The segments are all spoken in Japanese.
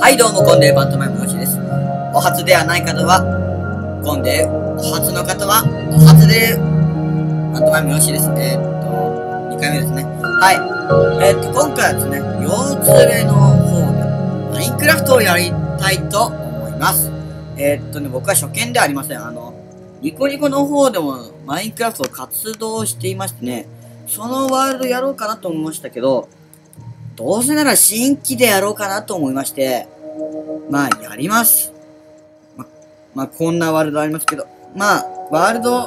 はいどうも、コンデーパントマイムのしです。お初ではない方は、コンデー、お初の方は、お初でパントマイムのしです。2回目ですね。はい。今回はですね、腰痛めの方で、マインクラフトをやりたいと思います。僕は初見ではありません。ニコニコの方でもマインクラフトを活動していましてね、そのワールドやろうかなと思いましたけど、どうせなら新規でやろうかなと思いまして、まあ、やります。こんなワールドありますけど、ワールド、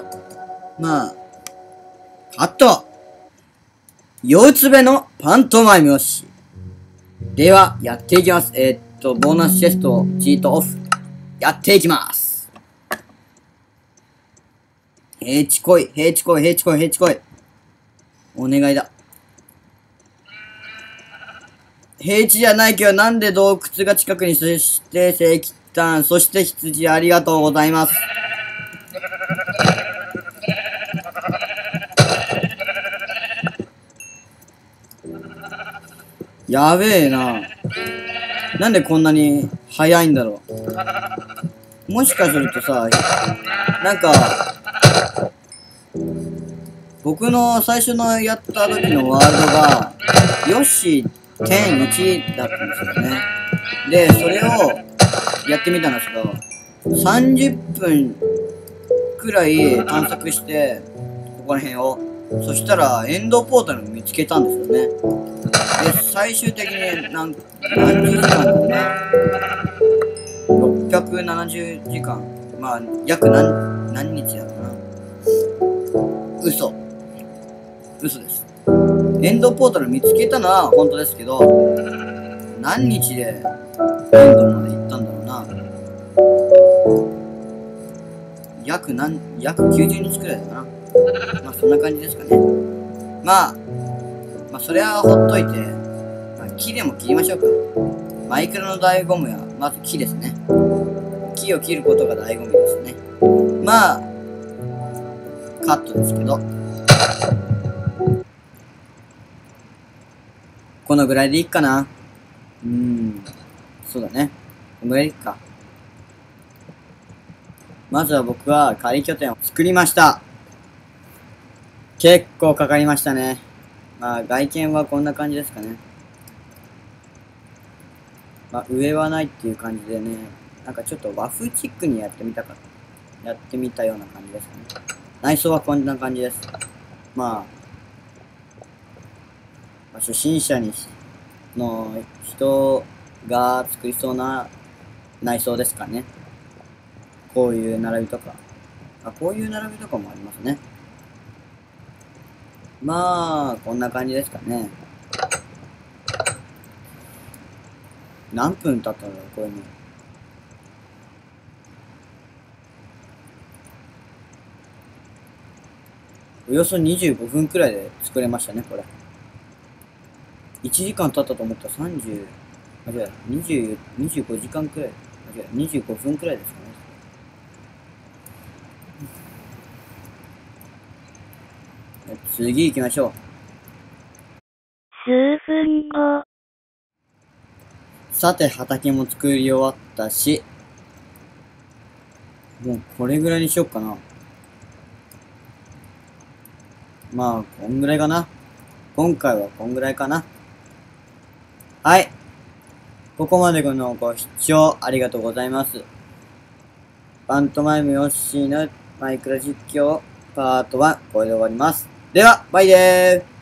カット腰つべのパントマイムよし。では、やっていきます。ボーナスチェスト、チートオフ。やっていきます。平地来い、平地来い、平地来い、平地来い。お願いだ。平地じゃないけど、なんで洞窟が近くに、そして石炭、そして羊、ありがとうございます。やべえな。なんでこんなに早いんだろう。もしかするとさ、なんか、僕の最初のやった時のワールドが、ヨッシー10.1だったんですよね。で、それをやってみたんですけど、30分くらい探索して、ここら辺を。そしたら、エンドポータル見つけたんですよね。で、最終的に何十時間だろうな。670時間。約何日だろうな。嘘です。エンドポータル見つけたのは本当ですけど、何日でエンドまで行ったんだろうな。約90日くらいだな。そんな感じですかね。それはほっといて、木でも切りましょうか。マイクラの醍醐味は、まず木ですね。木を切ることが醍醐味ですね。カットですけど。このぐらいでいいかな。そうだね。このぐらいでいいか。まずは僕は仮拠点を作りました。結構かかりましたね。外見はこんな感じですかね。上はないっていう感じでね、なんかちょっと和風チックにやってみたような感じですかね。内装はこんな感じです。初心者の人が作りそうな内装ですかね。こういう並びとか。こういう並びとかもありますね。こんな感じですかね。何分経ったんだろう、これね。およそ25分くらいで作れましたね、これ。1時間経ったと思ったら25時間くらい。25分くらいですかね。次行きましょう。 数分後。 さて、畑も作り終わったし、もうこれぐらいにしよっかな。こんぐらいかな。今回はこんぐらいかな。はい。ここまでのご視聴ありがとうございます。パントマイムヨッシーのマイクラ実況パート1、これで終わります。では、バイでーす。